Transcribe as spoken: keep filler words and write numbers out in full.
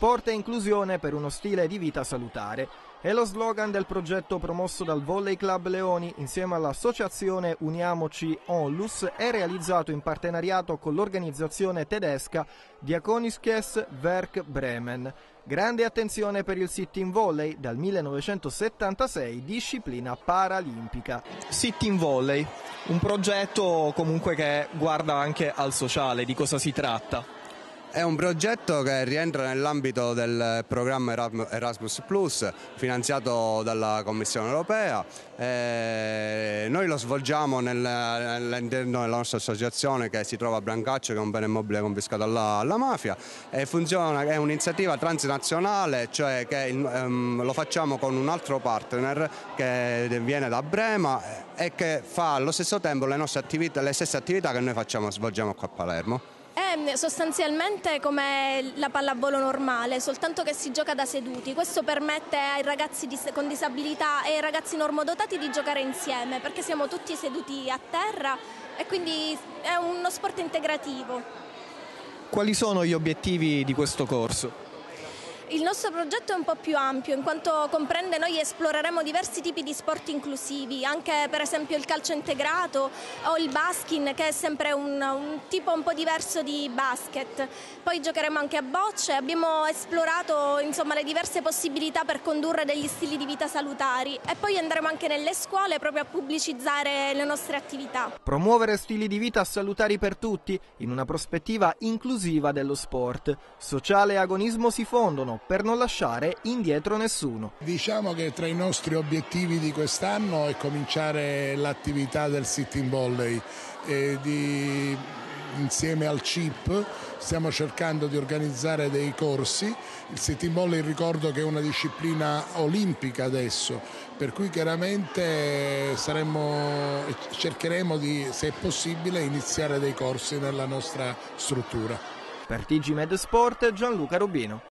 Sport e inclusione per uno stile di vita salutare. È lo slogan del progetto promosso dal Volley Club Leoni insieme all'associazione Uniamoci Onlus e realizzato in partenariato con l'organizzazione tedesca Diakonisches Werk Bremen. Grande attenzione per il sitting volley, dal millenovecentosettantasei disciplina paralimpica. Sitting volley, un progetto comunque che guarda anche al sociale. Di cosa si tratta? È un progetto che rientra nell'ambito del programma Erasmus Plus, finanziato dalla Commissione Europea. E noi lo svolgiamo nel, all'interno della nostra associazione che si trova a Brancaccio, che è un bene immobile confiscato alla, alla mafia. E funziona, è un'iniziativa transnazionale, cioè che um, lo facciamo con un altro partner che viene da Brema e che fa allo stesso tempo le, nostre attività, le stesse attività che noi facciamo, svolgiamo qua a Palermo. È sostanzialmente come la pallavolo normale, soltanto che si gioca da seduti. Questo permette ai ragazzi con disabilità e ai ragazzi normodotati di giocare insieme, perché siamo tutti seduti a terra e quindi è uno sport integrativo. Quali sono gli obiettivi di questo corso? Il nostro progetto è un po' più ampio, in quanto comprende, noi esploreremo diversi tipi di sport inclusivi, anche per esempio il calcio integrato o il baskin, che è sempre un, un tipo un po' diverso di basket. Poi giocheremo anche a bocce, abbiamo esplorato insomma le diverse possibilità per condurre degli stili di vita salutari e poi andremo anche nelle scuole proprio a pubblicizzare le nostre attività. Promuovere stili di vita salutari per tutti in una prospettiva inclusiva dello sport. Sociale e agonismo si fondono per non lasciare indietro nessuno. Diciamo che tra i nostri obiettivi di quest'anno è cominciare l'attività del sitting volley e di, insieme al C I P stiamo cercando di organizzare dei corsi. Il sitting volley, ricordo che è una disciplina olimpica adesso, per cui chiaramente saremmo, cercheremo di, se è possibile, iniziare dei corsi nella nostra struttura. Per T G Med Sport, Gianluca Rubino.